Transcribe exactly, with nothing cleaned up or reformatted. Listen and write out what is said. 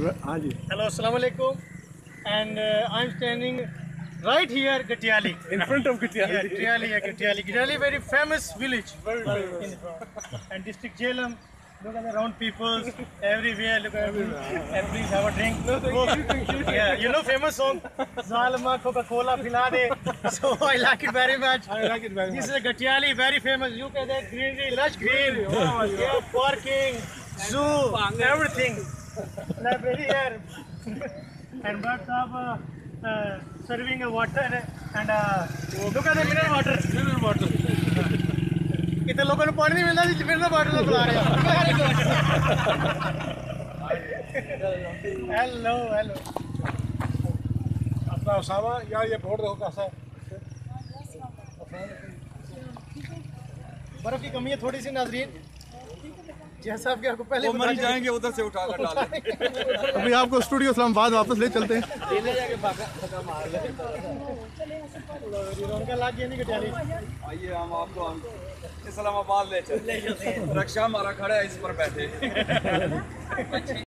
हाँ जी। Hello, assalamu alaikum, and uh, I'm standing right here, Gatyali. In front of Gatyali. Yeah, Gatyali, yeah, Gatyali. Gatyali, very famous village. Very famous. And district jhelum. Look at the round people everywhere. Look at everywhere. And please have a drink. No, thank oh, you, thank you. Yeah, you know famous song, Zalma Coca-Cola Pila De. So I like it very much. I like it very This much. is a Gatyali, very famous. Look at that greenery, lush green. Wow, Yeah, parking, zoo, everything. Library here. And birds of uh, uh, serving a water and uh, look at the mineral water. Mineral water. इतने लोगों को पानी नहीं मिलता जी mineral water से पिला रहे हैं हेलो हेलो अपना उसामा यार ये बोर्ड देखो कैसा है। बर्फ की कमी है थोड़ी सी नाजरीन जैसा आपके आपको पहले वो मर जाएंगे उधर से उठा कर डालें। अभी आपको स्टूडियो इस्लामाबाद वापस ले चलते हैं। उनका लाग गया नहीं गटियाली आइए हम आपको हम इस्लामाबाद ले चलते हैं। रक्षा हमारा खड़ा है इस पर बैठे।